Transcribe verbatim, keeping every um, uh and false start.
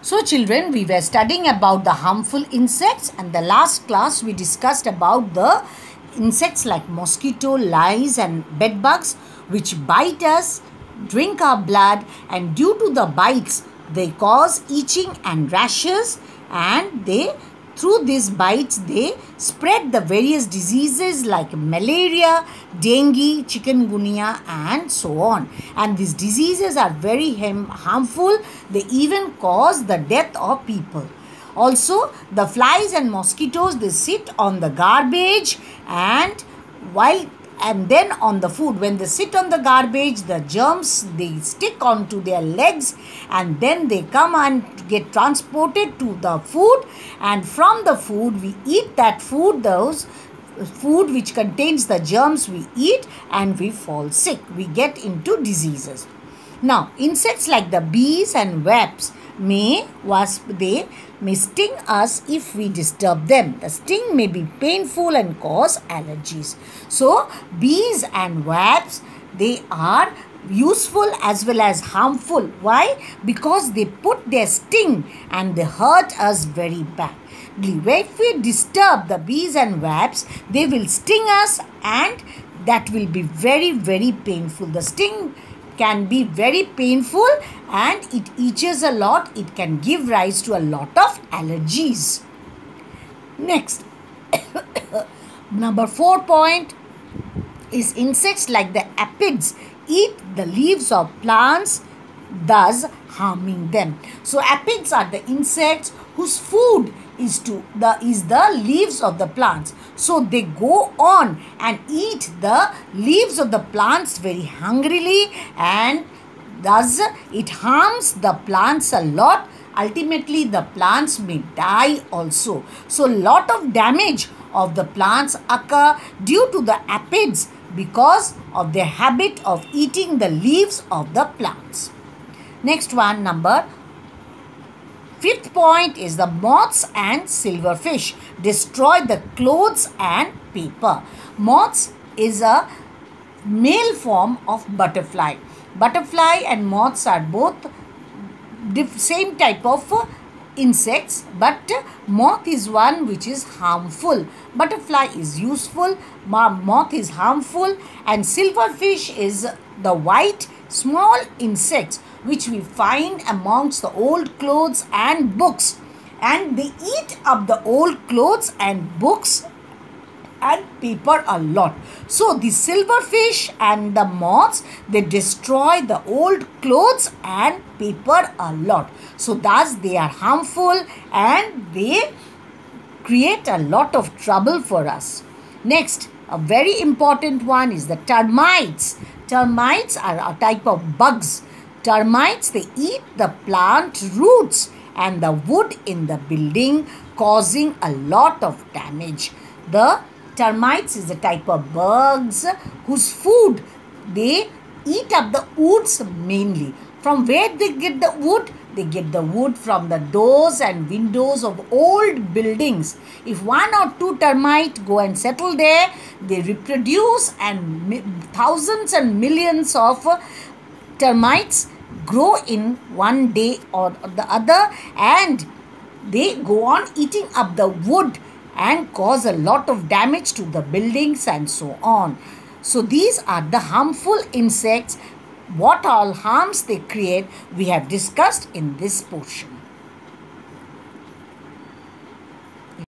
So children, we were studying about the harmful insects, and the last class we discussed about the insects like mosquito, lice and bed bugs which bite us, drink our blood, and due to the bites they cause itching and rashes, and they through these bites they spread the various diseases like malaria, dengue, chikungunya and so on. And these diseases are very harmful. They even cause the death of people. Also, the flies and mosquitoes, they sit on the garbage and while and then on the food. When they sit on the garbage, the germs, they stick onto their legs and then they come and get transported to the food, and from the food we eat that food, those food which contains the germs we eat, and we fall sick, we get into diseases. Now, insects like the bees and wasps may wasp they may sting us if we disturb them. The sting may be painful and cause allergies. So, bees and wasps, they are useful as well as harmful. Why? Because they put their sting and they hurt us very badly. If we disturb the bees and wasps, they will sting us and that will be very very painful. The sting can be very painful and it itches a lot. It can give rise to a lot of allergies. Next, number four point is insects like the aphids eat the leaves of plants, thus harming them. So aphids are the insects whose food is to the is the leaves of the plants. So they go on and eat the leaves of the plants very hungrily, and thus it harms the plants a lot. Ultimately the plants may die also. So lot of damage of the plants occur due to the aphids because of their habit of eating the leaves of the plants. Next one, number fifth point is the moths and silverfish destroy the clothes and paper. Moths is a male form of butterfly. Butterfly and moths are both same type of uh, insects, but uh, moth is one which is harmful. Butterfly is useful, moth is harmful, and silverfish is the white small insects which we find amongst the old clothes and books, and they eat up the old clothes and books and paper a lot. So the silverfish and the moths, they destroy the old clothes and paper a lot. So thus they are harmful and they create a lot of trouble for us. Next, a very important one is the termites. Termites are a type of bugs. Termites, they eat the plant roots and the wood in the building, causing a lot of damage. The termites is a type of bugs whose food, they eat up the woods mainly. From where they get the wood? They get the wood from the doors and windows of old buildings. If one or two termites go and settle there, they reproduce, and thousands and millions of termites grow in one day or the other, and they go on eating up the wood and cause a lot of damage to the buildings and so on. So these are the harmful insects. What all harms they create, we have discussed in this portion.